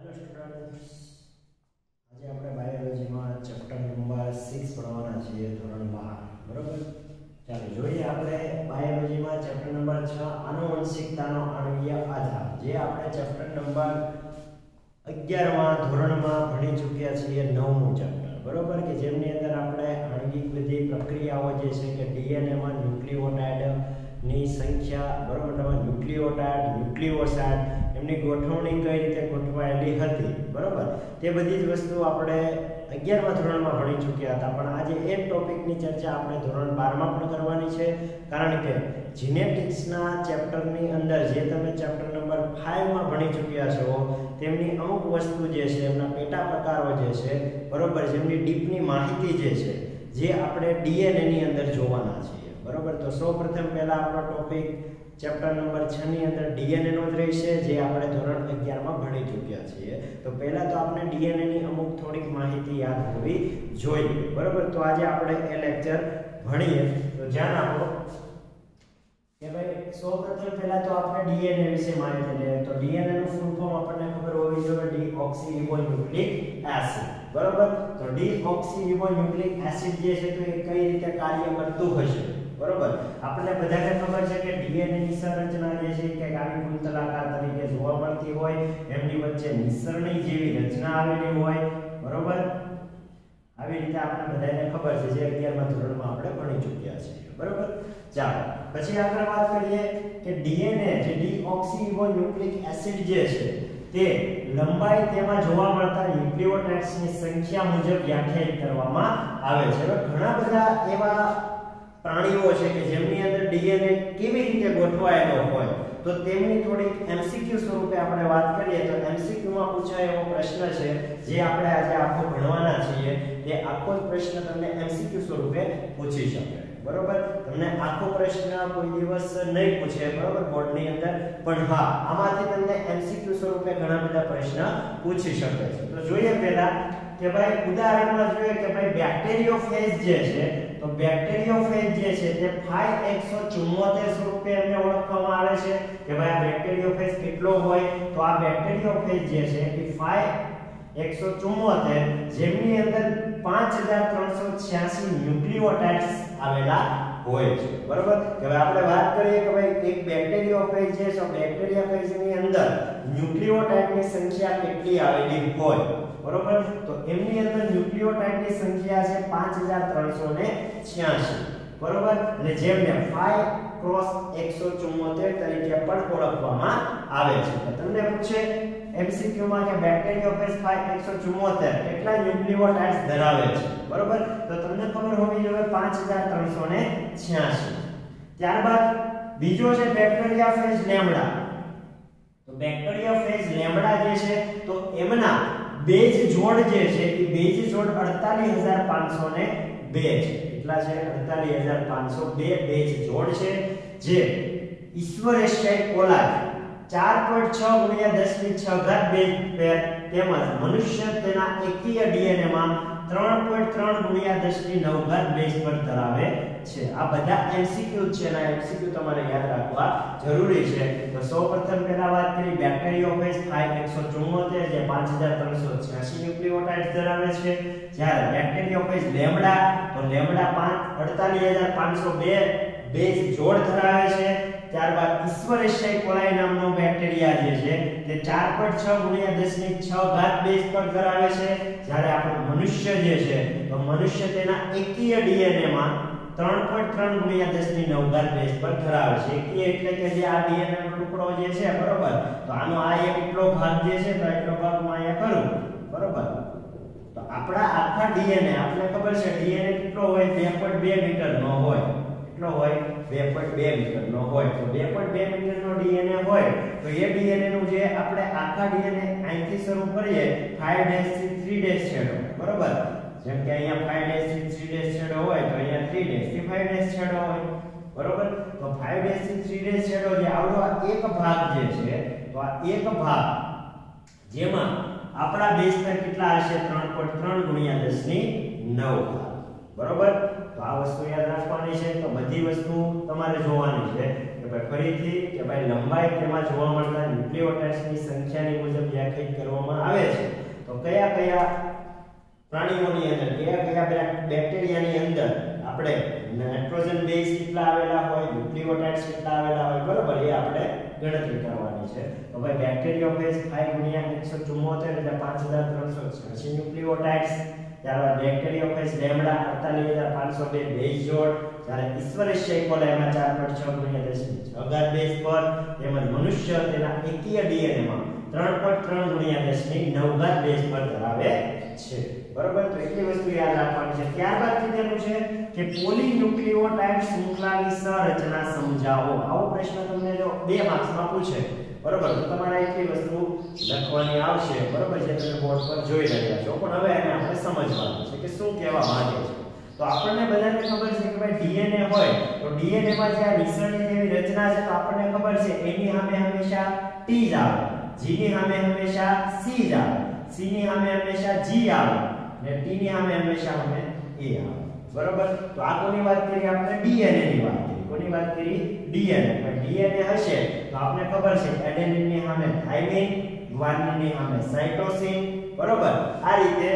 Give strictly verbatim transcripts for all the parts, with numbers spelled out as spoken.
Hello students, આજે આપણે બાયોલોજીમાં chapter number six ભણવાના છીએ, ધોરણ બાર. બરોબર, ચાલો જોઈએ આપણે બાયોલોજીમાં ચેપ્ટર નંબર છ આનુવંશિકતાનો આણ્વીય આધાર, જે આપણે ચેપ્ટર નંબર અગિયાર માં ધોરણમાં ભણી ચૂક્યા છીએ, નવમું ચેપ્ટર. બરોબર, કે જેમની અંદર આપણે આણ્વિક બધી પ્રક્રિયાઓ જે છે કે ડીએનએ માં ન્યુક્લિયોટાઇડ ની સંખ્યા, બરોબર, તમે ન્યુક્લિયોટાઇડ, ન્યુક્લિયોસાઇડ, એમની ગોઠવણી કઈ રીતે ગોઠવાયેલી હતી, બરોબર, તે બધી જ વસ્તુ આપણે અગિયાર માં ધોરણમાં ભણી ચૂક્યા હતા. પણ આજે એ ટોપિકની ચર્ચા આપણે ધોરણ બાર માં પણ કરવાની છે, કારણ કે જીનેટિક્સના ચેપ્ટરની અંદર જે તમે ચેપ્ટર નંબર પાંચ માં ભણી ચૂક્યા છો, તેમની અમુક વસ્તુ જે છે, એમના પેટા પ્રકારો જે છે, બરોબર, જેમની ડીપની માહિતી જે છે, જે આપણે ડીએનએ ની અંદર જોવાના છીએ. બરોબર, તો સૌપ્રથમ પહેલા આપણો ટોપિક ચેપ્ટર નંબર છ ની અંદર ડીએનએ નો જ રહેશે, જે આપણે ધોરણ અગિયાર માં ભણી ચૂક્યા છીએ. તો પહેલા તો આપણે ડીએનએ ની અમુક થોડીક માહિતી યાદ હોવી જોઈએ. બરોબર, તો આજે આપણે એ લેક્ચર ભણીએ. તો ધ્યાન આપો કે ભાઈ સૌપ્રથમ પહેલા તો આપણે ડીએનએ વિશે માહિતી લઈએ. તો ડીએનએ નું ફૂલ ફોર્મ આપણને ખબર હોવી જોઈએ, ડીઓક્સીરિબોન્યુક્લિક એસિડ. બરોબર, તો ડીઓક્સીરિબોન્યુક્લિક એસિડ જે છે, તો એ કઈ રીતે કાર્ય કરતું હશે? બરોબર, આપણને બધાને ખબર છે કે ડીએનએ ની સંરચના જે છે કે આવી કુંતલાકાર તરીકે જોવા મળતી હોય, એમની વચ્ચે નિસરણી જેવી રચના આવેલી હોય. બરોબર, આવી રીતે આપણે બધાને ખબર છે, જે અગિયાર માં ધોરણમાં આપણે ભણી ચૂક્યા છીએ. બરોબર, ચાલો પછી આગળ વાત કરીએ કે ડીએનએ જે ડીઓક્સીરિબોન્યુક્લિક એસિડ જે છે, તે લંબાઈ તેમાં જોવા મળતા ન્યુક્લિયોટાઇડ્સની સંખ્યા મુજબ વ્યાખ્યાયિત કરવામાં આવે છે. હવે ઘણા બધા એવા પ્રાણીઓ છે કે જેમની અંદર ડીએનએ કેવી રીતે ગોઠવાયેલો હોય, તો તેમની થોડીક એમસીક્યુ સ્વરૂપે આપણે વાત કરીએ. તો એમસીક્યુ માં પૂછાય એવો પ્રશ્ન છે, જે આપણે આજે આખો ભણવાના છીએ, તે આખો જ પ્રશ્ન તમને એમસીક્યુ સ્વરૂપે પૂછી શકે. બરોબર, તમને આખો પ્રશ્ન કોઈ દિવસ નહીં પૂછે, બરોબર, બોર્ડની અંદર, પણ હા, આમાંથી તમને એમસીક્યુ સ્વરૂપે ઘણા બધા પ્રશ્ન પૂછી શકે છે. તો જોઈએ પહેલા કે ભાઈ ઉદાહરણમાં જોઈએ કે ભાઈ બેક્ટેરિયોફેજ જે છે, તો બેક્ટેરિયોફેજ જે છે તે પાંચ એકસો ચુમ્મોતેર સ્વરૂપે એમને ઓળખવામાં આવે છે કે ભાઈ આ બેક્ટેરિયોફેજ કેટલો હોય? તો આ બેક્ટેરિયોફેજ જે છે એ પાંચ એકસો ચુમ્મોતેર, જેમની અંદર પાંચ હજાર ત્રણસો છ્યાસી ન્યુક્લિયોટાઇડ્સ આવેલા હોય છે. બરોબર, કે હવે આપણે વાત કરીએ કે ભાઈ એક બેક્ટેરિયોફેજ જે છે, બેક્ટેરિયોફેજની અંદર ન્યુક્લિયોટાઇડની સંખ્યા કેટલી આવેલી હોય? બરોબર, તો એમની અંદર ન્યુક્લિયોટાઇડની સંખ્યા છે પાંચ હજાર ત્રણસો છ્યાસી. બરોબર, અને જેમને પાંચ ક્રોસ એકસો ચુમ્મોતેર તરીકે પણ ઓળખવામાં આવે છે. તમને પૂછે એમસીક્યુ માં કે બેક્ટેરિયોફેજ પાંચ એકસો ચુમ્મોતેર કેટલા ન્યુક્લિયોટાઇડ્સ ધરાવે છે? બરોબર, તો તમને ખબર હોવી જોઈએ પાંચ હજાર ત્રણસો છ્યાસી. ત્યારબાદ બીજો છે બેક્ટેરિયોફેજ લેમ્ડા. તો બેક્ટેરિયોફેજ લેમ્ડા જે છે, તો એમના બેઝ જોડ જે છે, એ બેઝ જોડ અડતાલીસ હજાર પાંચસો બે છે. કેટલા છે? અડતાલીસ હજાર પાંચસો બે બેઝ જોડ છે, જે ઈશ્વરેશિયાઈ કોલાજ ચાર પોઈન્ટ છ ગુણ્યા દસ ની છ ઘાત બેઝ પેર, તેમજ મનુષ્ય તેના એકીય ડીએનએ માં ત્રણ પોઈન્ટ ત્રણ ગુણ્યા દસ ની નવ ઘાત બેઝ પર ધરાવે છે. આ બધા એમસીક્યુ છે, અને એમસીક્યુ તમારે યાદ રાખવા જરૂરી છે. તો સૌપ્રથમ પહેલા વાત કરી બેક્ટેરિયોફેજ પાંચ એકસો ચુમ્મોતેર, જે પાંચ હજાર ત્રણસો છ્યાસી ન્યુક્લિયોટાઇડ્સ ધરાવે છે. જ્યારે બેક્ટેરિયોફેજ લેમ્ડા, તો લેમ્ડા પાંચ અડતાલીસ હજાર પાંચસો બે બેઝ જોડ ધરાવે છે. ત્યારબાદ ઈશ્વરેશિયાઈ કોલાઈ નામનો બેક્ટેરિયા જે છે, તે ચાર પોઈન્ટ છ ગુણ્યા દસ ની છ ઘાત બેઝ પર ધરાવે છે. જ્યારે આપણો મનુષ્ય જે છે, તો મનુષ્ય તેના એકીય ડીએનએ માં ત્રણ પોઈન્ટ ત્રણ ગુણ્યા દસ ની નવ ઘાત બેઝ પર ધરાવે છે. એકીય એટલે કે જે આ ડીએનએ નો ટુકડો જે છે, બરોબર, તો આનો આ એક એટલો ભાગ જે છે, તો એટલો ભાગ માં અહીંયા કરું. બરોબર, તો આપણા આખા ડીએનએ, આપણને ખબર છે ડીએનએ કેટલો હોય? બે પોઈન્ટ બે મીટર નો હોય. કેટલો હોય? બે પોઈન્ટ બે મીટર નો હોય. તો બે પોઈન્ટ બે મીટર નો ડીએનએ હોય, તો એ ડીએનએ નું જે આપણે આખા ડીએનએ અહીંથી શરૂ કરીએ પાંચ ડેશ થી ત્રણ ડેશ છેડો. બરોબર, જેમ કે અહીંયા પાંચ ડેશ થી ત્રણ ડેશ છેડો હોય, તો અહીંયા ત્રણ ડેશ થી પાંચ ડેશ છેડો હોય. બરોબર, તો પાંચ ડેશ થી ત્રણ ડેશ છેડો જે આવડો આ એક ભાગ જે છે, તો આ એક ભાગ જેમાં આપણા બેઝ પર કેટલા હશે? ત્રણ પોઈન્ટ ત્રણ ગુણ્યા દસ ની નવ ઘાત. બરોબર, તો આ વસ્તુ યાદ રાખવાની છે. તો બધી વસ્તુ તમારે જોવાની છે કે ભાઈ ફરીથી કે ભાઈ લંબાઈ તેમાં જોવા મળતા ન્યુક્લિયોટાઇડ્સની સંખ્યાની મુજબ વ્યાખ્યાયિત કરવામાં આવે છે. તો કયા કયા પ્રાણીઓની અંદર કયા કયા બેક્ટેરિયાની અંદર આપણે નાઇટ્રોજન બેઝ કેટલા આવેલા હોય, ન્યુક્લિયોટાઇડ્સ કેટલા આવેલા હોય, બરોબર, એ આપણે ગણતરી કરવાની છે. તો ભાઈ બેક્ટેરિયોફેજ પાંચ ગુણ્યા એકસો ચુમ્મોતેર એટલે પાંચ હજાર ત્રણસો છ્યાસી ન્યુક્લિયોટાઇડ્સ. ત્યારબાદ બેક્ટેરિયોફેજ લેમ્ડા અડતાલીસ હજાર પાંચસો બે બેઝ જોડ. જ્યારે ઈશ્વરેશ્ય ઇકોલાઈમાં ચાર પોઈન્ટ છ ગુણ્યા દશમિક છ ઘાત બેઝ પર, તેમજ મનુષ્ય તેના એકીય ડીએનએ માં ત્રણ પોઈન્ટ ત્રણ ગુણ્યા દશમિક નવ ઘાત બેઝ પર ધરાવે છે. બરોબર, તો એટલી વસ્તુ યાદ રાખવાની છે. ત્યારબાદ કીધેલું છે કે પોલીન્યુક્લિયોટાઇડ શૃંખલાની સંરચના સમજાવો. આવો પ્રશ્ન તમને જો બે માર્ક્સમાં પૂછે, બરોબર, તો તમારે એટલી વસ્તુ લખવાની આવશે, બરોબર, જે તમે બોર્ડ પર જોઈ રહ્યા છો. પણ હવે એને આપણે સમજવાનું છે કે શું કહેવા માંગે છે. તો આપણને બધાને ખબર છે કે ભાઈ ડીએનએ હોય તો ડીએનએ માં જે આ નિસરણી જેવી રચના છે, તો આપણને ખબર છે એની સામે હંમેશા ટી જ આવે, જી ની સામે હંમેશા સી જ આવે, સી ની સામે હંમેશા જી આવે અને ટી ની સામે હંમેશા અમે એ આવે. બરોબર, તો આ કોની વાત કરી આપણે? ડીએનએ ની વાત કરી. કોની વાત કરી? ડીએનએ. તો ડીએનએ હશે તો આપણે ખબર છે એડેનિન ની સામે થાઇમિન, ગ્વાનિન ની સામે સાઇટોસિન. બરોબર, આ રીતે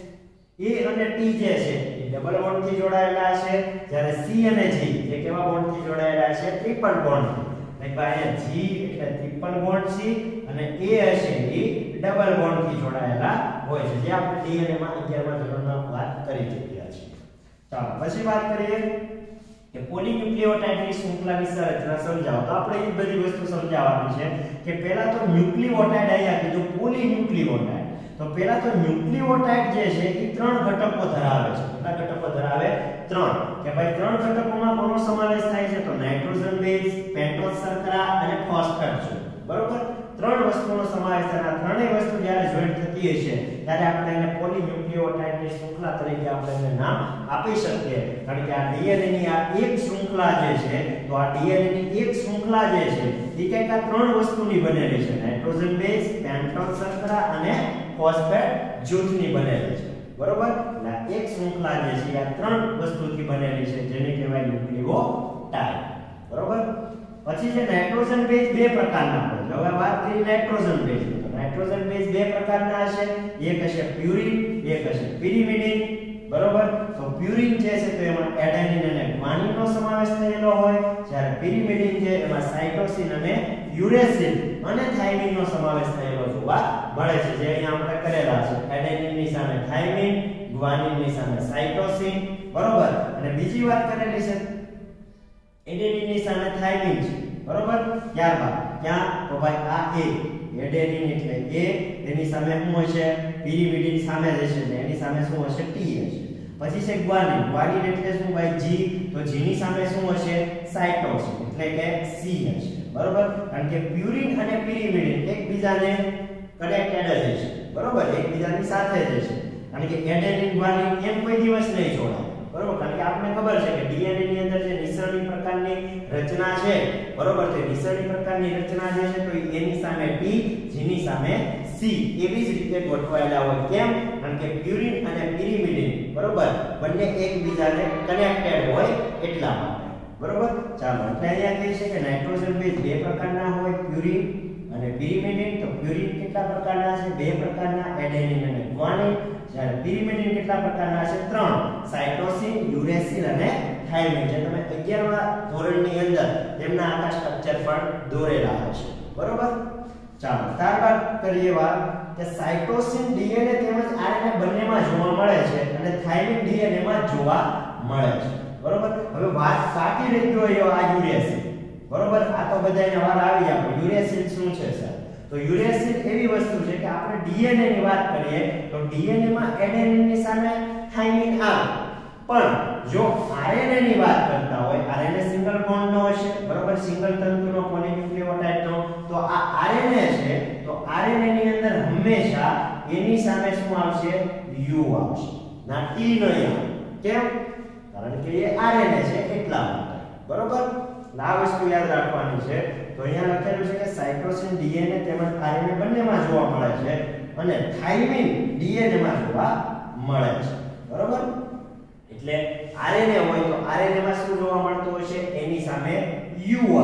એ અને ટી જે છે એ ડબલ બોન્ડ થી જોડાયેલા છે, જ્યારે સી અને જી જે કેવા બોન્ડ થી જોડાયેલા છે? Triple bond. એટલે અહીંયા જી એટલે ટ્રિપલ બોન્ડ સી અને એ હશે એ ડબલ બોન્ડ થી જોડાયેલા હોય છે, જે આપણે ડીએનએ માં અગિયારમા ધોરણમાં વાત કરી ચૂક્યા છીએ. ચાલો પછી વાત કરીએ કે પોલીન્યુક્લિયોટાઇડની શૃંખલાની સંરચના સમજાવો. તો આપણે એ બધી વસ્તુ સમજાવવાની છે કે પહેલા તો ન્યુક્લિયોટાઇડ અહીંયા કીધું પોલીન્યુક્લિયોટાઇડ. તો પહેલા તો ન્યુક્લિયોટાઇડ જે છે એ ત્રણ ઘટકો ધરાવે છે. કેટલા ઘટકો ધરાવે? ત્રણ. કે ભાઈ ત્રણ ઘટકોમાં કોનો સમાવેશ થાય છે? તો નાઇટ્રોજન બેઝ, પેન્ટોઝ શર્કરા અને ફોસ્ફેટ છે. બરોબર, ત્રણ વસ્તુનો સમાવેશ થાય. આ ત્રણેય વસ્તુ જ્યારે જોઈન્ટ થતી હશે ત્યારે આપણે એને પોલીન્યુક્લિયોટાઇડની શૃંખલા તરીકે આપણે એને નામ આપી શકીએ. કારણ કે આ ડીએનએ ની આ એક શૃંખલા જે છે, તો આ ડીએનએ ની એક શૃંખલા જે છે એ કંઈક આ ત્રણ વસ્તુની બનેલી છે: નાઇટ્રોજન બેઝ, પેન્ટોઝ શર્કરા અને ફોસ્ફેટ જૂથની બનેલી છે. બરોબર, એટલે એક શૃંખલા જે છે આ ત્રણ વસ્તુથી બનેલી છે, જેને કહેવાય ન્યુક્લિયોટાઇડ. બરોબર, પછી જે નાઇટ્રોજન બેઝ બે પ્રકારના હોય છે. હવે વાત કરી નાઇટ્રોજન બેઝ. તો નાઇટ્રોજન બેઝ બે પ્રકારના હશે, એક હશે પ્યુરિન, એક હશે પિરિમિડિન. બરોબર, તો પ્યુરિન જે છે તો એમાં એડેનિન અને ગ્વાનિનનો સમાવેશ થયેલો હોય, જ્યારે પિરિમિડિન છે એમાં સાઇટોસિન અને યુરેસિલ અને થાઇમિનનો સમાવેશ થયેલો જોવા મળે છે, જે અહીંયા આપણે કરેલા છે. એડેનિનની સામે થાઇમિન, ગ્વાનિનની સામે સાઇટોસિન. બરોબર, અને બીજી વાત કરેલી છે એડેનિનની સામે થાઇમિન છે. બરોબર, ત્યારબાદ ક્યાં? તો ભાઈ આ એ એડેનિન એટલે એ, એની સામે શું હશે? પિરિમિડિન સામે હશે એટલે એની સામે શું હશે? ટી હશે. પછી છે ગ્વાનિન. ગ્વાનિન એટલે શું ભાઈ? જી. તો જી ની સામે શું હશે? સાઇટોસિન એટલે કે સી હશે. બરોબર, કારણ કે પ્યુરિન અને પિરિમિડિન એકબીજાને કનેક્ટેડ જ છે. બરોબર, એકબીજાની સાથે જ છે. કારણ કે એડેનિન ગ્વાનિન એમ કોઈ દિવસ નહીં જોડાય. બરોબર, કારણ કે આપણને ખબર છે કે ડીએનએ ની અંદર જે નિસરણી પ્રકારની રચના છે, બરોબર, તે નિસરણી પ્રકારની રચના જે છે તો એની સામે ટી, જી ની સામે સી એવી જ રીતે ગોઠવાયેલા હોય. કેમ? કારણ કે પ્યુરિન અને પિરિમિડિન, બરોબર, બંને એકબીજાને કનેક્ટેડ હોય એટલા માટે. બરોબર, ચાલો એટલે અહીંયા કહે છે કે નાઇટ્રોજન બેઝ બે પ્રકારના હોય, પ્યુરિન અને પિરિમિડિન. તો પ્યુરિન કેટલા પ્રકારના છે? બે પ્રકારના, એડેનિન અને ગ્વાનિન. જ્યારે પિરિમિડિન કેટલા પ્રકારના છે? ત્રણ, સાઇટોસિન, યુરેસિલ અને થાઇમિન, જે તમે અગિયારમા ધોરણની અંદર તેમના આખા સ્ટ્રક્ચર પણ દોરેલા હશે. બરોબર, ચાલો ત્યારબાદ કરીએ વાત કે સાઇટોસિન ડીએનએ તેમજ આરએનએ બંનેમાં જોવા મળે છે અને થાઇમિન ડીએનએ માં જોવા મળે છે. બરોબર, હવે વાત બાકી રહી ગયો આ યુરેસિલ. બરોબર, આ તો બધાને વાર આવી જાય. યુરેસિલ શું છે સર? તો યુરેસિલ એવી વસ્તુ છે કે આપણે ડીએનએ ની વાત કરીએ તો ડીએનએ માં એડેનિન ની સામે થાઇમિન આવે, પણ જો આરએનએ ની વાત કરતા હોય, આરએનએ સિંગલ બોન્ડ નો હશે. બરોબર, સિંગલ તંતુનો પોલીન્યુક્લિયોટાઇડ નો. તો આ આરએનએ છે તો આરએનએ ની અંદર હંમેશા એની સામે શું આવશે? યુ આવશે, ના ટી નહીં આવે. કેમ? કારણ કે એ આરએનએ છે એટલા માટે. બરોબર, આ વસ્તુ યાદ રાખવાની છે. તો અહીંયા લખેલું છે કે સાઇટોસિન ડીએનએ તેમજ આરએનએ બંનેમાં જોવા મળે છે અને થાઇમિન ડીએનએ માં જોવા મળે છે. બરોબર, એટલે આરએનએ હોય તો આરએનએ માં શું જોવા મળતું હશે? એની સામે યુ આવે.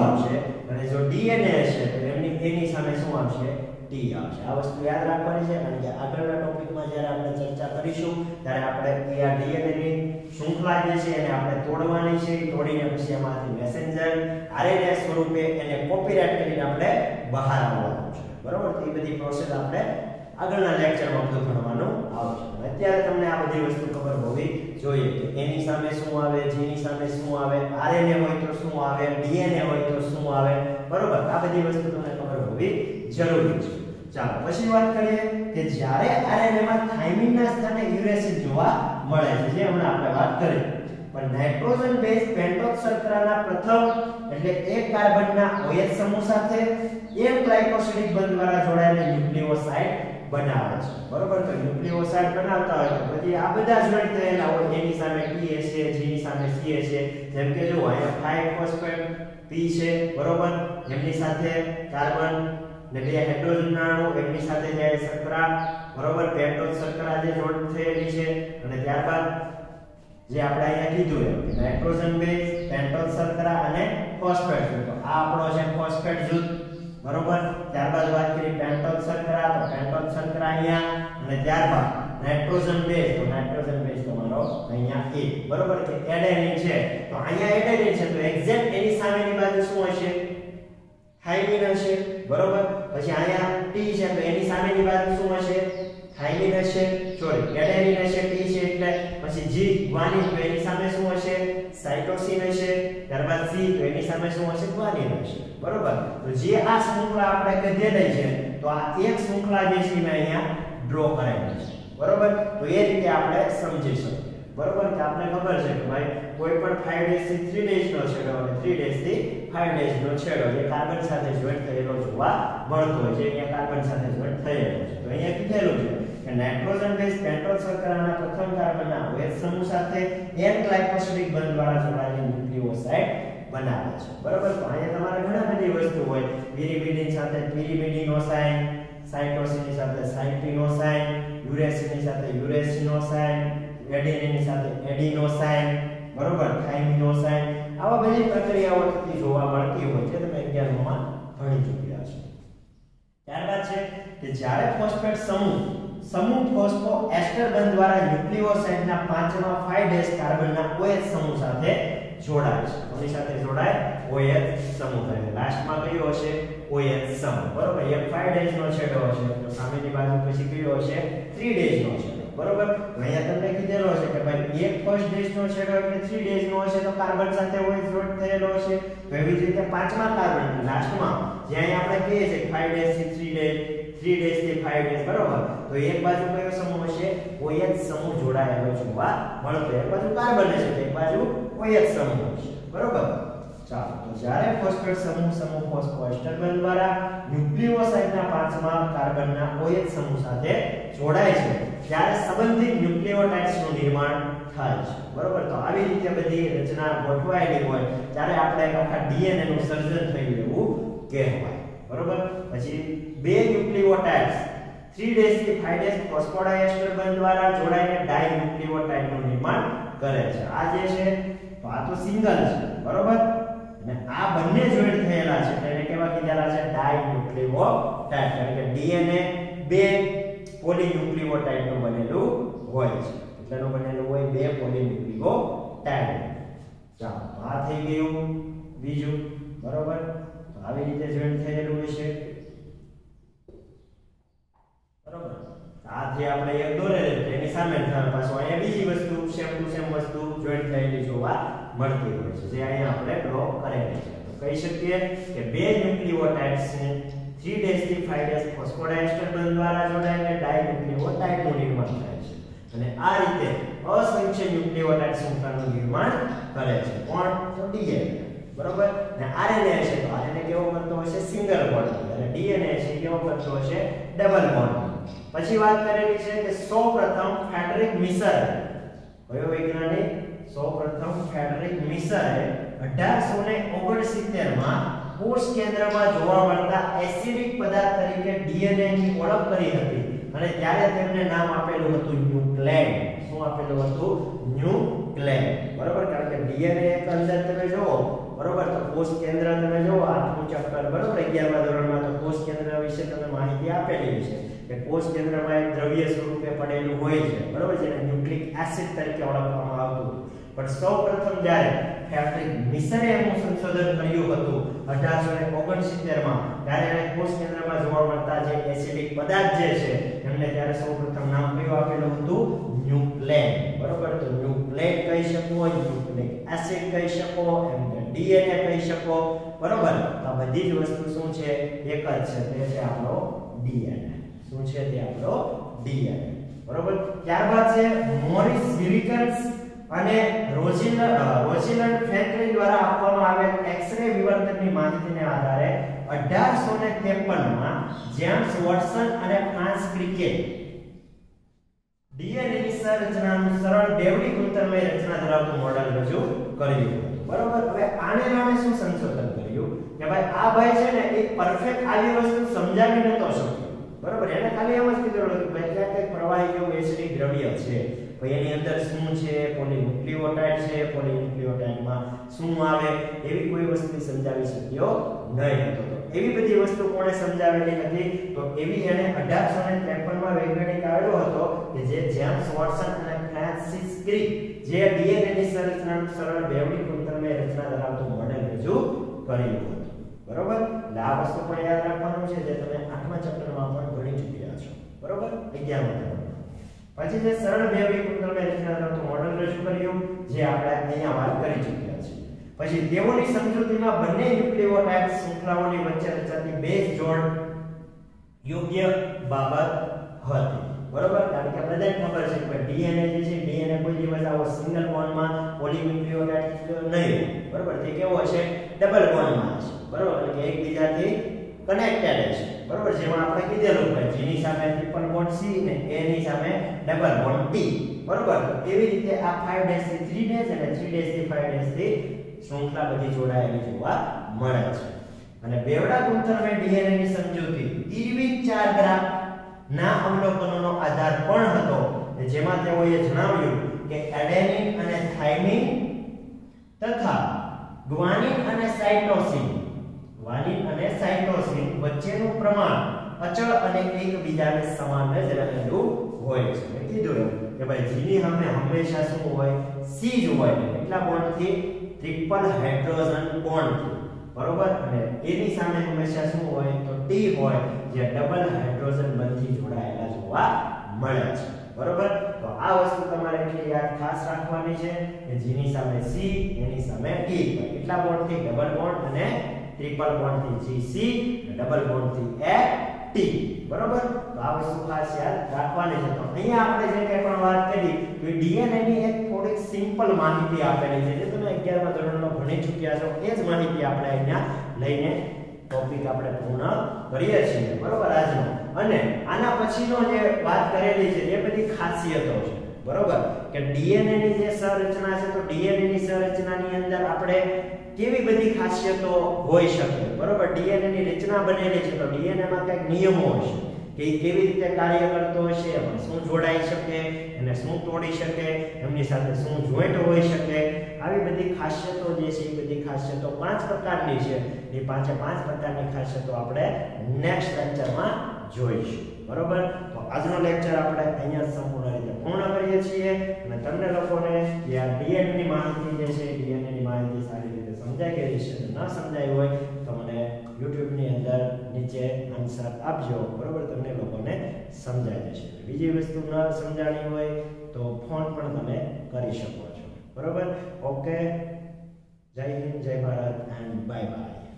આવશે અને જો ડીએનએ હશે તો એમની એની સામે શું આવશે ટી આવશે. આ વસ્તુ યાદ રાખવાની છે કારણ કે આગળના ટોપિકમાં જ્યારે આપણે ચર્ચા કરીશું ત્યારે આપણે આ ડીએનએ ની શૃંખલા જે છે એને આપણે તોડવાની છે. તોડીને પછી એમાંથી મેસેન્જર આરએનએ સ્વરૂપે એને કોપીરાઇટ કરીને આપણે બહાર આવવાનું છે. બરોબર? તો એ બધી પ્રોસેસ આપણે આગળના લેક્ચરમાં બધું ભણવાનું આવશે. અત્યારે તમને આ બધી વસ્તુ ખબર હોવી જોઈએ કે એની સામે શું આવે, જીની સામે શું આવે, આરએનએ હોય તો શું આવે, ડીએનએ હોય તો શું આવે. બરોબર? આ બધી વસ્તુ તમને ખબર હોવી જરૂરી છે. ચાલો પછી વાત કરીએ કે જ્યારે આરએનએ માં થાઇમિનના સ્થાને યુરેસિલ જોવા મળે છે જે હમણાં આપણે વાત કરી. પણ નાઇટ્રોજન બેઝ પેન્ટોઝ શર્કરાના પ્રથમ એટલે એક કાર્બનના OH સમૂહ સાથે એક ગ્લાયકોસિડિક બંધ દ્વારા જોડાયેલા ન્યુક્લિયોસાઇડ બનાવે છે. બરોબર? તો ન્યુક્લિયોસાઇડ બનાવતા હોય તો પછી આ બધા જોઈન્ટ થયેલા હોય એની સામે T હશે, G ની સામે C હશે. જેમ કે જો અહીંયા ફાઇવ ફોસ્ફેટ P છે. બરોબર? એમની સાથે કાર્બન ને બે હાઇડ્રોજન અણુ એમની સાથે જાય શર્કરા. બરોબર? પેન્ટોઝ શર્કરા જે જોડ થયેલી છે અને ત્યારબાદ જે આપણે અહીંયા કીધું એમ કે નાઇટ્રોજન બેઝ પેન્ટોઝ શર્કરા અને ફોસ્ફેટ જૂથ. તો આ આપણો છે ફોસ્ફેટ જૂથ. બરોબર? ત્યારબાદ વાત કરી પેન્ટોઝ શર્કરા તો પેન્ટોઝ શર્કરા અહીંયા અને ત્યારબાદ નાઇટ્રોજન બેઝ તો નાઇટ્રોજન બેઝ તમારો અહીંયા A. બરોબર? કે એડેનિન છે તો અહીંયા એડેનિન છે તો એક્ઝેક્ટ એની સામેની બાજુ શું હશે? થાઇમિન હશે. બરોબર? પછી અહીંયા T છે તો એની સામેની બાજુ શું હશે? થાઇમિન હશે. સોરી એડેનિન હશે, T છે એટલે પછી G ગ્વાનિન તો એની સામે શું હશે? સાઇટોસિન હશે. ત્યારબાદ C તો એની સામે શું હશે? ગ્વાનિન હશે. બરોબર? તો જે આ શૃંખલા આપણે કીધેલી છે તો આ એક શૃંખલા જે છે મેં અહીંયા ડ્રો કરેલી છે. બરોબર? તો એ રીતે આપણે સમજી શકીએ. બરોબર? કે આપણે ખબર છે કે ભાઈ કોઈ પણ ફાઇવ ડેઝ થી થ્રી ડેઝ નો છેડો અને થ્રી ડેઝ થી ફાઇવ ડેઝ નો છેડો જે કાર્બન સાથે જોઈન્ટ થયેલો જોવા મળતો હોય છે. અહીંયા કાર્બન સાથે જોઈન્ટ થયેલો છે. તો અહીંયા કીધેલું છે કે નાઇટ્રોજન બેઝ પેન્ટોઝ શર્કરાના પ્રથમ કાર્બનના OH સમૂહ સાથે N ગ્લાયકોસિડિક બંધ દ્વારા જોડાયેલી ન્યુક્લિયોસાઇડ બનાવે છે. બરોબર? તો અહીંયા તમારે ઘણા બધી વસ્તુ હોય. પિરિમિડિન સાથે પિરિમિડિનોસાઇન, સાઇટોસિનની સાથે સાઇટિનોસાઇન, યુરેસિનની સાથે યુરેસિનોસાઇન, એડિનિનની સાથે એડિનોસાઇન. બરોબર? થાઇમિનોસાઇન. આવા બધી પ્રક્રિયાઓ થતી જોવા મળતી હોય છે. તમે અગિયારમાં ભણી ચૂક્યા છો. ત્યારબાદ છે કે જ્યારે ફોસ્ફેટ સમૂહ સમૂહ ફોસ્ફો એસ્ટર બંધ દ્વારા ન્યુક્લિયોસાઇડના પાંચમા ફાઇવ ડેશ કાર્બનના OH સમૂહ સાથે જોડાય છે. કોની સાથે જોડાય? OH સમૂહ સાથે. લાસ્ટમાં કયો હશે? OH સમૂહ. બરોબર? એક ફાઇવ ડેશ નો છેડો હશે તો સામેની બાજુ પછી કયો હશે? થ્રી ડેશ નો છેડો. બરોબર? તો અહીંયા તમને કીધેલો છે કે ભાઈ એક ફર્સ્ટ ડેશ નો છેડો એટલે થ્રી ડેશ નો હશે તો કાર્બન સાથે OH જોડ થયેલો હશે. તો એવી જ રીતે પાંચમા કાર્બન લાસ્ટમાં જ્યાં આપણે કહીએ છીએ ફાઇવ ડેશ થી થ્રી ડેશ, થ્રી ડેશ થી ફાઇવ ડેશ. બરોબર? તો એક બાજુ કયો સમૂહ હશે? OH સમૂહ જોડાયેલો જોવા મળતો. એક બાજુ કાર્બન હશે તો એક બાજુ OH સમૂહ હશે. બરોબર? ચાલો તો જ્યારે ફોસ્ફેટ સમૂહ સમૂહ ફોસ્ફોએસ્ટર બંધ દ્વારા ન્યુક્લિયોસાઇડના પાંચમા કાર્બનના OH સમૂહ સાથે જોડાય છે ત્યારે સંબંધિત ન્યુક્લિયોટાઇડ્સનું નિર્માણ થાય છે. બરોબર? તો આવી રીતે બધી રચના ગોઠવાયેલી હોય ત્યારે આપણે આખા ડીએનએ નું સર્જન થયું એવું કહેવાય. બરોબર? પછી બે ન્યુક્લિયોટાઇડ્સ થ્રી ડેશ થી ફાઇવ ડેશ ફોસ્ફોડાયસ્ટર બંધ દ્વારા જોડાઈને ડાઈ ન્યુક્લિયોટાઇડનું નિર્માણ કરે છે. આ જે છે તો આ તો સિંગલ છે. બરોબર? અને આ બંને જોઈન્ટ થયેલા છે તેને કેવા કીધેલા છે? Dinucleotide. કારણ કે ડીએનએ બે પોલીન્યુક્લિયોટાઇડ નું બનેલું હોય છે. કેટલાનું બનેલું હોય? બે પોલીન્યુક્લિયોટાઇડ. ચાલો આ થઈ ગયું બીજું. બરોબર? તો આવી રીતે જોઈન્ટ થયેલું હશે. બરોબર? આ જે આપણે એક દોરેલું છે એની સામે પાછું અહીંયા બીજી વસ્તુ સેમ ટુ સેમ વસ્તુ જોઈન્ટ થયેલી જોવા મળતી હોય છે જે અહીંયા આપણે ડ્રો કરેલી છે. તો કહી શકીએ કે બે ન્યુક્લિયોટાઇડ્સ ને થ્રી ડેશ થી ફાઇવ ડેશ ફોસ્ફોડાયસ્ટર બંધ દ્વારા જોડાઈને ડાઈ ન્યુક્લિયોટાઇડનું નિર્માણ થાય છે. અને આ રીતે અસંખ્ય ન્યુક્લિયોટાઇડ શૃંખલાનું નિર્માણ કરે છે. કોણ? તો ડીએનએ. બરોબર? અને આરએનએ છે તો આરએનએ કેવો કરતો હશે? Single bond. અને ડીએનએ છે કેવો કરતો હશે? Double bond. પછી વાત કરેલી છે કે સૌપ્રથમ ફ્રેડરિક મિશર, કયો વૈજ્ઞાનિક? સૌપ્રથમ ફ્રેડરિક મિશરે અઢારસો ઓગણસિત્તેર માં કોષ કેન્દ્રમાં જોવા મળતા એસિડિક પદાર્થ તરીકે ડીએનએ ની ઓળખ કરી હતી અને ત્યારે તેમને નામ આપેલું હતું ન્યુક્લેડ. શું આપેલું હતું? ન્યુક્લેડ. ન્યુક્લિયસ, બરોબર? કારણ કે ડીએનએ એક અંદર તમે જોવો, બરોબર, તો કોષ કેન્દ્ર તમે જોવો આઠમું ચેપ્ટર, બરોબર, અગિયારમા ધોરણમાં તો કોષ કેન્દ્ર વિશે તમને માહિતી આપેલી છે કે કોષ કેન્દ્રમાં એક દ્રવ્ય સ્વરૂપે પડેલું હોય છે, બરોબર, જેને ન્યુક્લિક એસિડ તરીકે ઓળખવામાં આવતું. પણ સૌપ્રથમ જ્યારે ફ્રેડરિક મિશરે એનું સંશોધન કર્યું હતું અઢારસો ઓગણસિત્તેર માં, ત્યારે એને કોષ કેન્દ્રમાં જોવા મળતા જે એસિડિક પદાર્થ જે છે એમને ત્યારે સૌપ્રથમ નામ કયું આપેલું હતું? ન્યુક્લિયસ, બરોબર? તો ન્યુક્લિયસ કહી શકો, ન્યુક્લિક એસિડ કહી શકો, એમને ડીએનએ કહી શકો, બરોબર? તો આ બધી જ વસ્તુ શું છે? એક જ છે, તે છે આપણો ડીએનએ. શું છે તે? આપણો ડીએનએ, બરોબર? ત્યારબાદ છે મોરિસ વિલિકન્સ અને રોઝિલન્ડ રોઝિલન્ડ ફ્રેન્કલિન દ્વારા આપવામાં આવેલ એક્સ-રે વિવર્તનની માહિતીને આધારે અઢારસો ત્રેપન માં જેમ્સ વોટસન અને ફ્રાન્સ ક્રિકે ડીએનએની સંરચનાનું સરળ બેવડી ગુણધર્મય રચના ધરાવતું મોડેલ રજૂ કર્યું હતું, બરોબર? હવે આને નામે શું સંશોધન કર્યું કે ભાઈ આ ભાઈ છે ને એક પરફેક્ટ આવી વસ્તુ સમજાવી નતો શક્યો, બરોબર? એને ખાલી એમ જ કીધું કે ભાઈ ક્યાં કઈ પ્રવાહી જેવું એસિડિક દ્રવ્ય છે, ભાઈ એની અંદર શું છે, પોલીન્યુક્લિયોટાઇડ છે, પોલીન્યુક્લિયોટાઇડમાં શું આવે, એવી કોઈ વસ્તુ સમજાવી શક્યો નહીં હતો. એવી બધી વસ્તુ કોણે સમજાવેલી હતી? તો એવી એને અઢારસો ત્રેપન માં વૈજ્ઞાનિક આવ્યો હતો કે જે જેમ્સ વોટસન અને ફ્રાન્સિસ ક્રિક જે ડીએનએ ની સંરચનાનું સરળ બેવડી ગુણધર્મય રચના ધરાવતું મોડેલ રજૂ કર્યું હતું, બરોબર? એટલે આ વસ્તુ પણ યાદ રાખવાનું છે જે તમે આઠમા ચેપ્ટરમાં પણ ભણી ચૂક્યા છો, બરોબર? અગિયારમા ચેપ્ટરમાં. પછી જે સરળ બેવડી ગુણધર્મય રચના ધરાવતું મોડેલ રજૂ કર્યું જે આપણે અહીંયા વાત કરી ચૂક્યા છીએ. પછી તેઓની સમજૂતીમાં બંને ન્યુક્લિયોટાઇડ શૃંખલાઓની વચ્ચે રચાતી બેઝ જોડ યોગ્ય બાબત હતી, બરોબર? કારણ કે બધાને ખબર છે કે ડીએનએ જે છે ડીએનએ કોઈ દિવસ આવો સિંગલ બોન્ડમાં પોલીન્યુક્લિયોટાઇડ નહીં, બરોબર? તે કેવો હશે? ડબલ બોન્ડમાં હશે, બરોબર? એટલે કે એકબીજાથી કનેક્ટેડ છે, બરોબર? જેમાં આપણે કીધેલું કે G ની સામે ટ્રિપલ બોન્ડ C ને A ની સામે ડબલ બોન્ડ T, બરોબર? એવી રીતે આ five ડેશ થી three ડેશ અને three ડેશ થી five ડેશ થી શૃંખલા બધી જોડાયેલી જોવા મળે છે. અને બેવડા ગુણધર્મે ડીએનએ ની સમજૂતી ઇરવિન ચાર ગ્રાફ ના અવલોકનોનો આધાર પણ હતો જેમાં તેઓએ જણાવ્યું કે એડેનિન અને થાઇમિન તથા ગ્વાનિન અને સાઇટોસિન ગ્વાનિન અને સાઇટોસિન વચ્ચેનું પ્રમાણ અચળ અને એકબીજાને સમાન જ રહેલું હોય છે. મેં કીધું કે ભાઈ G ની સામે હંમેશા શું હોય? C જ હોય. એટલા બોન્ડથી ટ્રિપલ હાઇડ્રોજન બોન્ડ, બરોબર? અને A ની સામે હંમેશા શું હોય? તો T હોય જે ડબલ હાઇડ્રોજન બંધથી જોડાયેલા જોવા મળે છે, બરોબર? તો આ વસ્તુ તમારે એટલી યાદ ખાસ રાખવાની છે કે G ની સામે C, A ની સામે T. એટલા બોન્ડથી ડબલ બોન્ડ અને ટ્રિપલ બોન્ડથી G C, ડબલ બોન્ડથી A T, બરોબર? તો આ વસ્તુ ખાસ યાદ રાખવાની છે. તો અહીંયા આપણે જે કંઈ પણ વાત કરી કે ડીએનએ ની એક થોડીક સિમ્પલ માહિતી આપેલી છે જે તમે અગિયારમા ધોરણમાં ભણી ચૂક્યા છો. એ જ માહિતી આપણે અહીંયા લઈને ટોપિક આપણે પૂર્ણ કરીએ છીએ, બરોબર? આજનો અને આના પછીનો જે વાત કરેલી છે એ બધી ખાસિયતો છે, બરોબર? કે ડીએનએ ની જે સંરચના છે તો ડીએનએ ની સંરચનાની અંદર આપણે કેવી બધી ખાસિયતો હોઈ શકે, બરોબર? ડીએનએ ની રચના બનેલી છે તો ડીએનએ માં કંઈક નિયમો હશે કે એ કેવી રીતે કાર્ય કરતો હશે, એમાં શું જોડાઈ શકે અને શું તોડી શકે, એમની સાથે શું જોઈન્ટ હોઈ શકે, આવી બધી ખાસિયતો જે છે એ બધી ખાસિયતો પાંચ પ્રકારની છે. એ પાંચે પાંચ પ્રકારની ખાસિયતો આપણે નેક્સ્ટ લેક્ચરમાં જોઈશું, બરોબર? તો આજનો લેક્ચર આપણે અહીંયા સંપૂર્ણ રીતે પૂર્ણ કરીએ છીએ અને તમને લોકોને આ ડીએનએ ની માહિતી જે છે ડીએનએ ની માહિતી સારી રીતે સમજાઈ ગઈ છે, ન સમજાઈ હોય તો મને YouTube ની અંદર નીચે આન્સર આપજો, બરોબર? તમને લોકોને સમજાઈ જશે. બીજી વસ્તુ ન સમજાણી હોય તો ફોન પણ તમે કરી શકો છો, બરોબર? ઓકે, જય હિન્દ, જય ભારત એન્ડ બાય બાય.